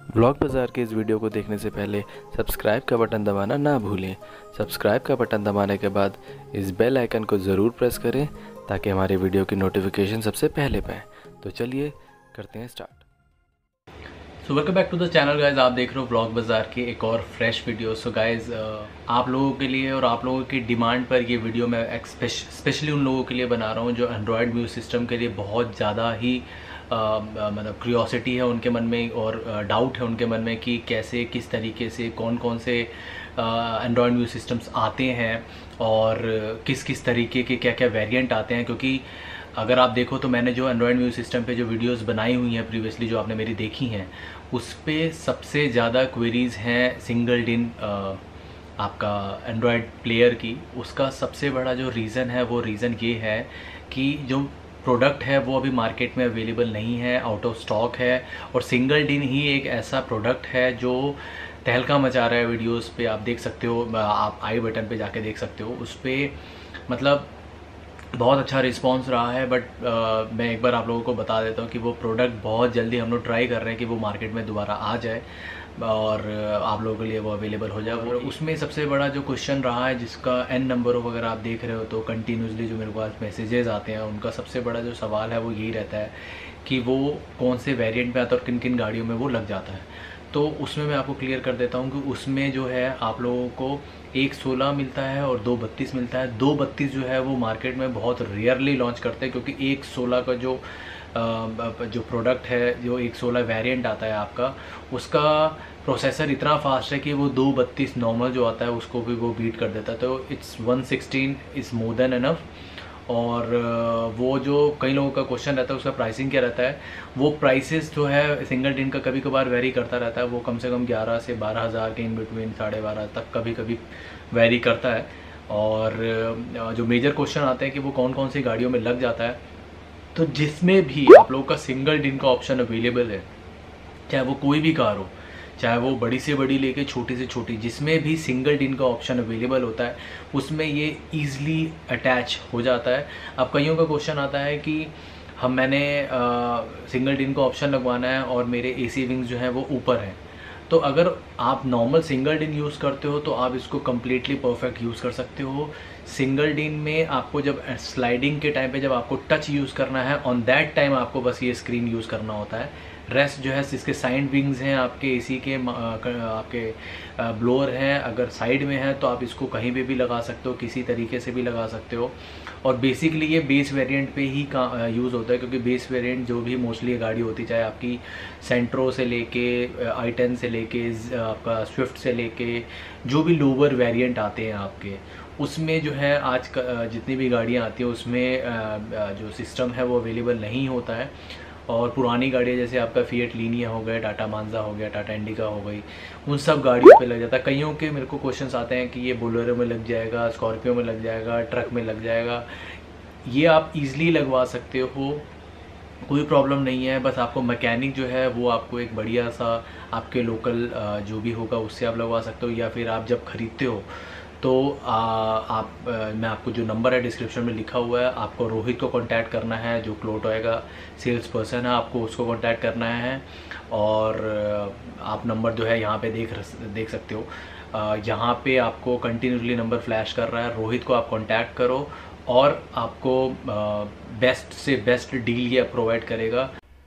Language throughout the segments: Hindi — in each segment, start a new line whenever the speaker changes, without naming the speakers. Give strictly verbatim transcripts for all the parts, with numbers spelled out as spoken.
ब्लॉग बाज़ार के इस वीडियो को देखने से पहले सब्सक्राइब का बटन दबाना ना भूलें। सब्सक्राइब का बटन दबाने के बाद इस बेल आइकन को ज़रूर प्रेस करें ताकि हमारे वीडियो की नोटिफिकेशन सबसे पहले पाएँ। तो चलिए करते हैं start.
So welcome back to the channel guys. आप देख रहे हो ब्लॉग बाज़ार की एक और फ्रेश वीडियो। सो गाइज आप लोगों के लिए और आप लोगों की डिमांड पर ये वीडियो मैं स्पेशली उन लोगों के लिए बना रहा हूँ जो एंड्रॉयड म्यूज़िक सिस्टम के लिए बहुत ज़्यादा ही uh, मतलब क्यूरियोसिटी है उनके मन में और डाउट uh, है उनके मन में कि कैसे किस तरीके से कौन कौन से एंड्रॉयड म्यूज़िक सिस्टम्स आते हैं और किस किस तरीके के क्या क्या वेरिएंट आते हैं। क्योंकि अगर आप देखो तो मैंने जो एंड्रॉयड म्यूज़िक सिस्टम पे जो वीडियोस बनाई हुई हैं प्रीवियसली जो आपने मेरी देखी हैं उस पे सबसे ज़्यादा क्वेरीज़ हैं सिंगल डिन आपका एंड्रॉयड प्लेयर की। उसका सबसे बड़ा जो रीज़न है वो रीज़न ये है कि जो प्रोडक्ट है वो अभी मार्केट में अवेलेबल नहीं है, आउट ऑफ स्टॉक है। और सिंगल डिन ही एक ऐसा प्रोडक्ट है जो तहलका मचा रहा है। वीडियोस पे आप देख सकते हो, आप आई बटन पे जाके देख सकते हो, उस पर मतलब बहुत अच्छा रिस्पांस रहा है। बट uh, मैं एक बार आप लोगों को बता देता हूँ कि वो प्रोडक्ट बहुत जल्दी हम लोग ट्राई कर रहे हैं कि वो मार्केट में दोबारा आ जाए और आप लोगों के लिए वो अवेलेबल हो जाए। और उसमें सबसे बड़ा जो क्वेश्चन रहा है जिसका एन नंबर ऑफ अगर आप देख रहे हो तो कंटिन्यूसली जो मेरे पास मैसेजेस आते हैं उनका सबसे बड़ा जो सवाल है वो यही रहता है कि वो कौन से वेरिएंट में आता है और किन किन गाड़ियों में वो लग जाता है। तो उसमें मैं आपको क्लियर कर देता हूँ कि उसमें जो है आप लोगों को एक सोलह मिलता है और दो बत्तीस मिलता है। दो बत्तीस जो है वो मार्केट में बहुत रेयरली लॉन्च करते हैं क्योंकि एक सोलह का जो जो प्रोडक्ट है, जो एक सोलह वेरिएंट आता है आपका, उसका प्रोसेसर इतना फास्ट है कि वो दो बत्तीस नॉर्मल जो आता है उसको भी वो बीट कर देता है। तो it's one sixteen is more than enough. और वो जो कई लोगों का क्वेश्चन रहता है उसका प्राइसिंग क्या रहता है, वो प्राइसेस जो है सिंगल डिन का कभी कभार वेरी करता रहता है। वो कम से कम ग्यारह से बारह हज़ार के इन बिटवीन, साढ़े बारह तक कभी कभी वेरी करता है। और जो मेजर क्वेश्चन आते हैं कि वो कौन कौन सी गाड़ियों में लग जाता है, तो जिसमें भी आप लोगों का सिंगल डिन का ऑप्शन अवेलेबल है, चाहे वो कोई भी कार हो, चाहे वो बड़ी से बड़ी लेके छोटी से छोटी, जिसमें भी सिंगल डिन का ऑप्शन अवेलेबल होता है उसमें ये ईज़िली अटैच हो जाता है। अब कईयों का क्वेश्चन आता है कि हम मैंने आ, सिंगल डिन का ऑप्शन लगवाना है और मेरे एसी विंग्स जो हैं वो ऊपर हैं। तो अगर आप नॉर्मल सिंगल डिन यूज़ करते हो तो आप इसको कम्प्लीटली परफेक्ट यूज़ कर सकते हो। सिंगल डिन में आपको जब स्लाइडिंग के टाइम पे जब आपको टच यूज़ करना है, ऑन दैट टाइम आपको बस ये स्क्रीन यूज़ करना होता है। रेस्ट जो है इसके साइड विंग्स हैं आपके एसी के, आपके ब्लोअर हैं, अगर साइड में है तो आप इसको कहीं पे भी लगा सकते हो, किसी तरीके से भी लगा सकते हो। और बेसिकली ये बेस वेरिएंट पे ही का यूज़ होता है क्योंकि बेस वेरिएंट जो भी मोस्टली गाड़ी होती, चाहे आपकी सेंट्रो से लेके आई टेन से लेके आपका स्विफ्ट से लेके जो भी लोअर वेरिएंट आते हैं आपके, उसमें जो है आज जितनी भी गाड़ियाँ आती हैं उसमें जो सिस्टम है वो अवेलेबल नहीं होता है। और पुरानी गाड़ियाँ जैसे आपका फिएट लीनिया हो गया, टाटा मांजा हो गया, टाटा इंडिका हो गई, उन सब गाड़ियों पे लग जाता है। कईयों के मेरे को क्वेश्चंस आते हैं कि ये बोलेरो में लग जाएगा, स्कॉर्पियो में लग जाएगा, ट्रक में लग जाएगा। ये आप इजीली लगवा सकते हो, कोई प्रॉब्लम नहीं है। बस आपको मैकेनिक जो है वो आपको एक बढ़िया सा आपके लोकल जो भी होगा उससे आप लगवा सकते हो, या फिर आप जब खरीदते हो तो आ, आप आ, मैं आपको जो नंबर है डिस्क्रिप्शन में लिखा हुआ है, आपको रोहित को कांटेक्ट करना है, जो क्लोटोय का सेल्स पर्सन है, आपको उसको कांटेक्ट करना है। और आप नंबर जो है यहाँ पे देख देख सकते हो, यहाँ पे आपको कंटिन्यूसली नंबर फ्लैश कर रहा है। रोहित को आप कांटेक्ट करो और आपको बेस्ट से बेस्ट डील ये प्रोवाइड करेगा।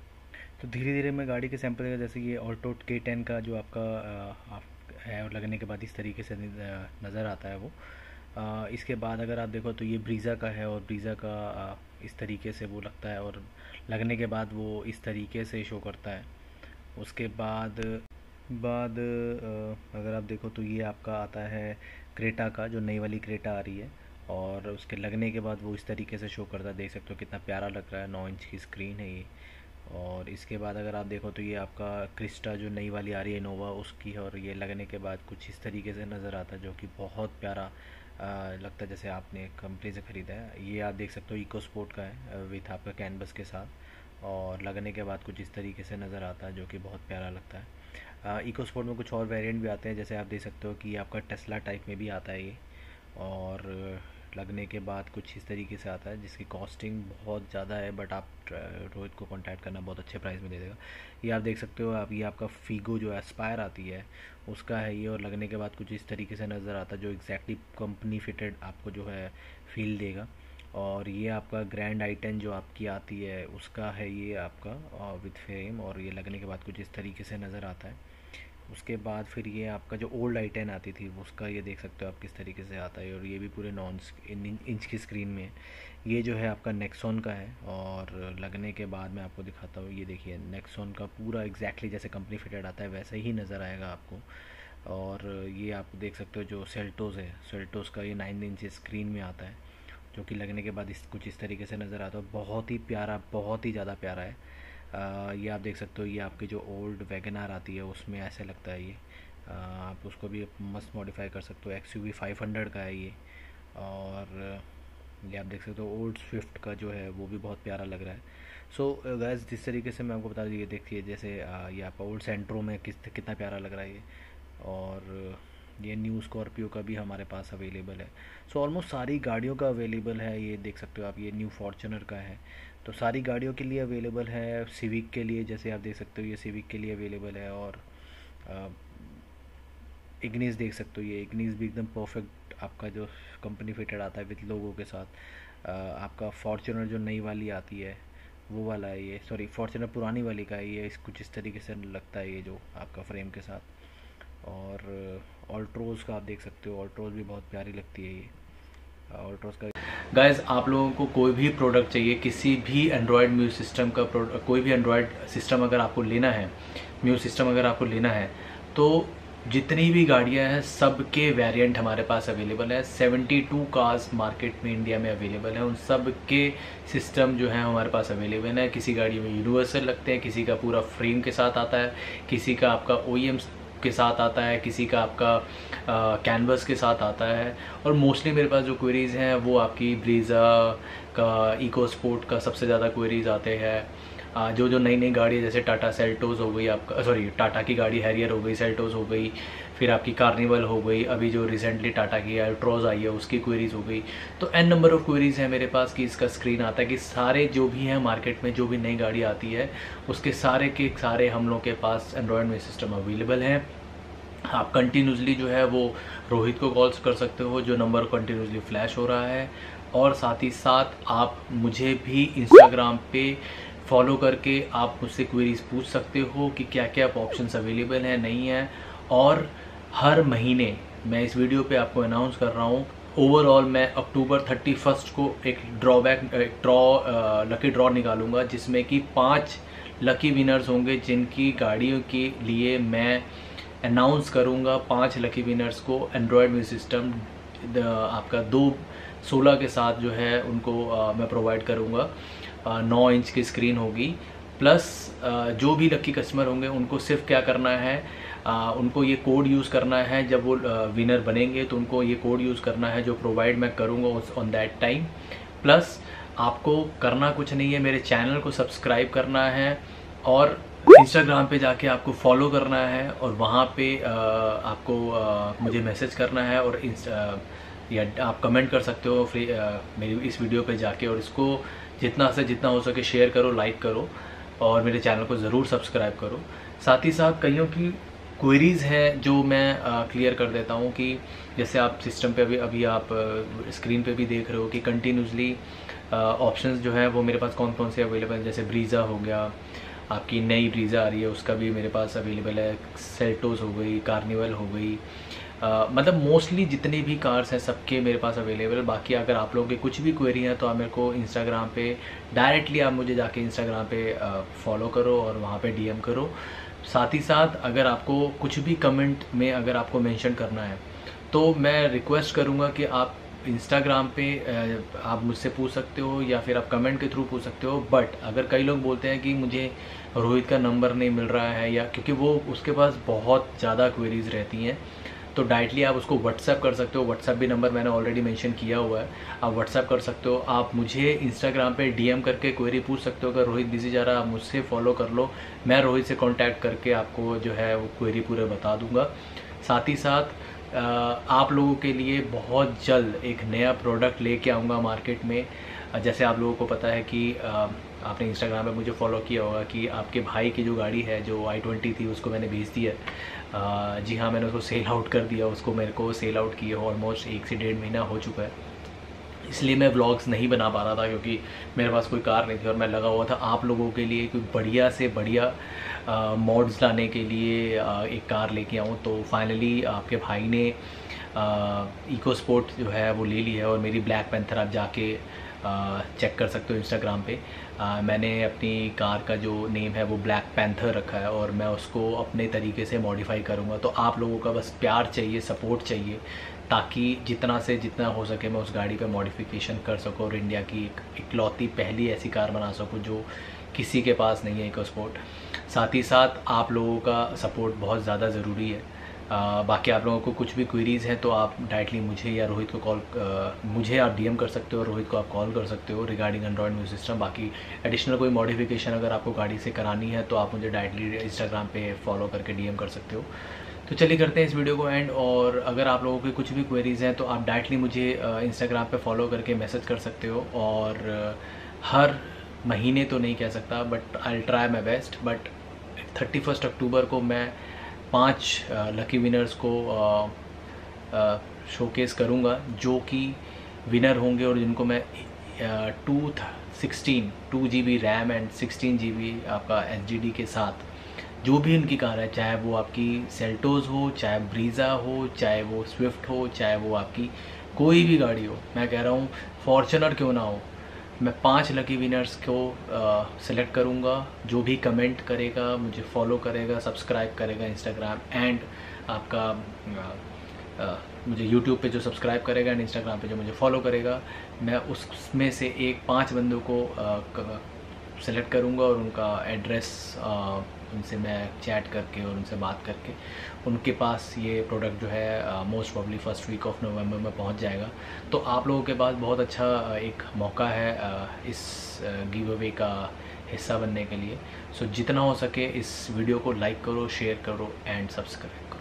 तो धीरे धीरे मैं गाड़ी के सैंपल का, जैसे ये ऑल्टो के टेन का जो आपका आप है और लगने के बाद इस तरीके से नज़र आता है वो। आ, इसके बाद अगर आप देखो तो ये ब्रीज़ा का है और ब्रीज़ा का आ, इस तरीके से वो लगता है और लगने के बाद वो इस तरीके से शो करता है। उसके बाद बाद आ, अगर आप देखो तो ये आपका आता है क्रेटा का, जो नई वाली क्रेटा आ रही है, और उसके लगने के बाद वो इस तरीके से शो करता है। देख सकते हो कितना प्यारा लग रहा है, नौ इंच की स्क्रीन है ये। और इसके बाद अगर आप देखो तो ये आपका क्रिस्टा जो नई वाली आ रही है इनोवा उसकी है, और ये लगने के बाद कुछ इस तरीके से नज़र आता है जो कि बहुत प्यारा आ, लगता है जैसे आपने कंपनी से ख़रीदा है। ये आप देख सकते हो इको स्पोर्ट का है विथ आपका कैनवस के साथ, और लगने के बाद कुछ इस तरीके से नज़र आता है जो कि बहुत प्यारा लगता है। इको स्पोर्ट में कुछ और वेरिएंट भी आते हैं, जैसे आप देख सकते हो कि आपका टेस्ला टाइप में भी आता है ये, और लगने के बाद कुछ इस तरीके से आता है, जिसकी कॉस्टिंग बहुत ज़्यादा है, बट आप रोहित को कांटेक्ट करना, बहुत अच्छे प्राइस में दे देगा। ये आप देख सकते हो, आप ये आपका फीगो जो एस्पायर आती है उसका है ये, और लगने के बाद कुछ इस तरीके से नज़र आता है, जो एग्जैक्टली कंपनी फिटेड आपको जो है फील देगा। और ये आपका ग्रैंड आई टेन जो आपकी आती है उसका है ये आपका विथ फ्रेम, और ये लगने के बाद कुछ इस तरीके से नज़र आता है। उसके बाद फिर ये आपका जो ओल्ड आई टेन आती थी उसका ये देख सकते हो आप किस तरीके से आता है, और ये भी पूरे नॉन इंच की स्क्रीन में है। ये जो है आपका नेक्सॉन का है, और लगने के बाद मैं आपको दिखाता हूँ, ये देखिए नेक्सॉन का पूरा एग्जैक्टली जैसे कंपनी फिटेड आता है वैसे ही नज़र आएगा आपको। और ये आप देख सकते हो जो सेल्टोस है, सेल्टोस का ये नाइन इंच स्क्रीन में आता है, जो कि लगने के बाद इस कुछ इस तरीके से नज़र आता है। बहुत ही प्यारा, बहुत ही ज़्यादा प्यारा है। आ, ये आप देख सकते हो, ये आपकी जो ओल्ड वैगनार आती है उसमें ऐसे लगता है ये। आ, आप उसको भी मस्त मॉडिफाई कर सकते हो। X U V five hundred का है ये। और ये आप देख सकते हो ओल्ड स्विफ्ट का जो है वो भी बहुत प्यारा लग रहा है। सो so, गैस जिस तरीके से मैं आपको बता दूँ, ये देखिए जैसे आ, ये आपका ओल्ड सेंट्रो में किस कितना प्यारा लग रहा है ये। और ये न्यू स्कॉर्पियो का भी हमारे पास अवेलेबल है। सो ऑलमोस्ट सारी गाड़ियों का अवेलेबल है। ये देख सकते हो आप, ये न्यू फॉर्च्यूनर का है, तो सारी गाड़ियों के लिए अवेलेबल है। सिविक के लिए जैसे आप देख सकते हो, ये सिविक के लिए अवेलेबल है। और इग्निस देख सकते हो, ये इग्निस भी एकदम परफेक्ट आपका जो कंपनी फिटेड आता है विद लोगों के साथ। आ, आपका फॉर्च्यूनर जो नई वाली आती है वो वाला है ये, सॉरी फॉर्च्यूनर पुरानी वाली का है ये, इस कुछ इस तरीके से लगता है ये जो आपका फ्रेम के साथ। और ऑल्ट्रोज का आप देख सकते हो, ऑल्ट्रोज भी बहुत प्यारी लगती है ये ऑल्ट्रोज का। गाइस आप लोगों को कोई भी प्रोडक्ट चाहिए, किसी भी एंड्रॉयड म्यूज़िक सिस्टम का प्रोडक्ट, कोई भी एंड्रॉयड सिस्टम अगर आपको लेना है, म्यूज़िक सिस्टम अगर आपको लेना है, तो जितनी भी गाड़ियां हैं सबके वेरिएंट हमारे पास अवेलेबल है। बहत्तर कार्स मार्केट में इंडिया में अवेलेबल है, उन सब के सिस्टम जो है हमारे पास अवेलेबल है। किसी गाड़ी में यूनिवर्सल लगते हैं, किसी का पूरा फ्रेम के साथ आता है, किसी का आपका ओईएम के साथ आता है, किसी का आपका कैनवस के साथ आता है। और मोस्टली मेरे पास जो क्वेरीज़ हैं वो आपकी ब्रीज़ा का, इको स्पोर्ट का सबसे ज़्यादा क्वेरीज़ आते हैं। जो जो नई नई गाड़ी जैसे टाटा सेल्टोस हो गई आपका, सॉरी टाटा की गाड़ी हैरियर हो गई, सेल्टोस हो गई, फिर आपकी कार्निवल हो गई, अभी जो रिसेंटली टाटा की अल्ट्रोज आई है उसकी क्वेरीज़ हो गई। तो एन नंबर ऑफ़ क्वेरीज़ है मेरे पास कि इसका स्क्रीन आता है कि सारे जो भी हैं मार्केट में, जो भी नई गाड़ी आती है उसके सारे के सारे हम लोग के पास एंड्रॉयड में सिस्टम अवेलेबल हैं। आप कंटिन्यूसली जो है वो रोहित को कॉल्स कर सकते हो, जो नंबर कंटिन्यूसली फ्लैश हो रहा है। और साथ ही साथ आप मुझे भी इंस्टाग्राम पे फॉलो करके आप मुझसे क्वेरीज पूछ सकते हो कि क्या क्या ऑप्शंस अवेलेबल हैं, नहीं है। और हर महीने मैं इस वीडियो पे आपको अनाउंस कर रहा हूँ, ओवरऑल मैं अक्टूबर थर्टी फर्स्ट को एक ड्रॉबैक एक ड्रॉ लकी ड्रॉ निकालूंगा, जिसमें कि पाँच लकी विनर्स होंगे, जिनकी गाड़ियों के लिए मैं अनाउंस करूंगा। पांच लकी विनर्स को एंड्रॉयड म्यूजिक सिस्टम आपका दो सोलह के साथ जो है उनको आ, मैं प्रोवाइड करूंगा। आ, नौ इंच की स्क्रीन होगी, प्लस आ, जो भी लकी कस्टमर होंगे उनको सिर्फ क्या करना है, आ, उनको ये कोड यूज़ करना है। जब वो विनर बनेंगे तो उनको ये कोड यूज़ करना है जो प्रोवाइड मैं करूँगा ऑन दैट टाइम। प्लस आपको करना कुछ नहीं है, मेरे चैनल को सब्सक्राइब करना है और इंस्टाग्राम पे जाके आपको फॉलो करना है, और वहाँ पे आ, आपको आ, मुझे मैसेज करना है, और इंस्टा या आप कमेंट कर सकते हो फ्री मेरी इस वीडियो पे जाके। और इसको जितना से जितना हो सके शेयर करो, लाइक करो, और मेरे चैनल को ज़रूर सब्सक्राइब करो। साथ ही साथ कईयों की क्वेरीज़ हैं जो मैं क्लियर कर देता हूँ, कि जैसे आप सिस्टम पे अभी अभी आप स्क्रीन पे भी देख रहे हो कि कंटिन्यूसली ऑप्शंस जो है वो मेरे पास कौन कौन से अवेलेबल हैं। जैसे ब्रीज़ा हो गया, आपकी नई ब्रीज़ा आ रही है उसका भी मेरे पास अवेलेबल है, सेल्टोस हो गई, कार्निवल हो गई, आ, मतलब मोस्टली जितनी भी कार्स हैं सबके मेरे पास अवेलेबल। बाकी अगर आप लोगों के कुछ भी क्वेरी हैं तो आप मेरे को इंस्टाग्राम पे डायरेक्टली आप मुझे जाके इंस्टाग्राम पे फॉलो करो और वहाँ पे डीएम करो। साथ ही साथ अगर आपको कुछ भी कमेंट में अगर आपको मेंशन करना है तो मैं रिक्वेस्ट करूँगा कि आप इंस्टाग्राम पे आप मुझसे पूछ सकते हो या फिर आप कमेंट के थ्रू पूछ सकते हो। बट अगर कई लोग बोलते हैं कि मुझे रोहित का नंबर नहीं मिल रहा है, या क्योंकि वो उसके पास बहुत ज़्यादा क्वेरीज़ रहती हैं, तो डायरेक्टली आप उसको व्हाट्सएप कर सकते हो। व्हाट्सएप भी नंबर मैंने ऑलरेडी मेंशन किया हुआ है, आप व्हाट्सएप कर सकते हो। आप मुझे इंस्टाग्राम पे डीएम करके क्वेरी पूछ सकते हो। अगर रोहित बिजी जा रहा है आप मुझसे फॉलो कर लो, मैं रोहित से कांटेक्ट करके आपको जो है वो क्वेरी पूरे बता दूंगा। साथ ही साथ आप लोगों के लिए बहुत जल्द एक नया प्रोडक्ट लेके आऊँगा मार्केट में। जैसे आप लोगों को पता है कि आपने इंस्टाग्राम पे मुझे फॉलो किया होगा कि आपके भाई की जो गाड़ी है जो आई ट्वेंटी थी उसको मैंने बेच दी है। जी हाँ, मैंने उसको सेल आउट कर दिया। उसको मेरे को सेल आउट किए ऑलमोस्ट एक से डेढ़ महीना हो चुका है, इसलिए मैं व्लॉग्स नहीं बना पा रहा था क्योंकि मेरे पास कोई कार नहीं थी और मैं लगा हुआ था आप लोगों के लिए कोई बढ़िया से बढ़िया मॉड्स लाने के लिए आ, एक कार लेके आऊँ। तो फाइनली आपके भाई ने इको स्पोर्ट जो है वो ले ली है और मेरी ब्लैक पैंथर आप जाके चेक कर सकते हो इंस्टाग्राम पे। आ, मैंने अपनी कार का जो नेम है वो ब्लैक पैंथर रखा है और मैं उसको अपने तरीके से मॉडिफाई करूँगा। तो आप लोगों का बस प्यार चाहिए, सपोर्ट चाहिए, ताकि जितना से जितना हो सके मैं उस गाड़ी पे मॉडिफिकेशन कर सकूँ और इंडिया की एक इकलौती पहली ऐसी कार बना सकूँ जो किसी के पास नहीं है इको स्पोर्ट। साथ ही साथ आप लोगों का सपोर्ट बहुत ज़्यादा ज़रूरी है। आ, बाकी आप लोगों को कुछ भी क्वेरीज़ हैं तो आप डायरेक्टली मुझे या रोहित को कॉल मुझे आप डीएम कर सकते हो और रोहित को आप कॉल कर सकते हो रिगार्डिंग एंड्रॉयड म्यूजिक सिस्टम। बाकी एडिशनल कोई मॉडिफिकेशन अगर आपको गाड़ी से करानी है तो आप मुझे डायरेक्टली इंस्टाग्राम पे फॉलो करके डीएम कर सकते हो। तो चलिए करते हैं इस वीडियो को एंड। और अगर आप लोगों के कुछ भी क्वेरीज़ हैं तो आप डायरेक्टली मुझे इंस्टाग्राम पे फॉलो करके मैसेज कर सकते हो। और हर महीने तो नहीं कह सकता but I try my best, but thirty first October को मैं पांच लकी विनर्स को शोकेस करूंगा जो कि विनर होंगे और जिनको मैं two sixteen to G B RAM and sixteen G B आपका एच डी डी के साथ जो भी उनकी कार है, चाहे वो आपकी सेल्टोस हो, चाहे ब्रीज़ा हो, चाहे वो स्विफ्ट हो, चाहे वो आपकी कोई भी गाड़ी हो, मैं कह रहा हूँ फॉर्च्यूनर क्यों ना हो, मैं पांच लकी विनर्स को सेलेक्ट करूँगा। जो भी कमेंट करेगा, मुझे फॉलो करेगा, सब्सक्राइब करेगा इंस्टाग्राम एंड आपका आ, आ, मुझे यूट्यूब पे जो सब्सक्राइब करेगा एंड इंस्टाग्राम पे जो मुझे फॉलो करेगा, मैं उसमें से एक पांच बंदों को सेलेक्ट करूँगा और उनका एड्रेस उनसे मैं चैट करके और उनसे बात करके उनके पास ये प्रोडक्ट जो है most probably first week of November में पहुंच जाएगा। तो आप लोगों के पास बहुत अच्छा एक मौका है इस गिव अवे का हिस्सा बनने के लिए। सो जितना हो सके इस वीडियो को लाइक करो, शेयर करो एंड सब्सक्राइब करो।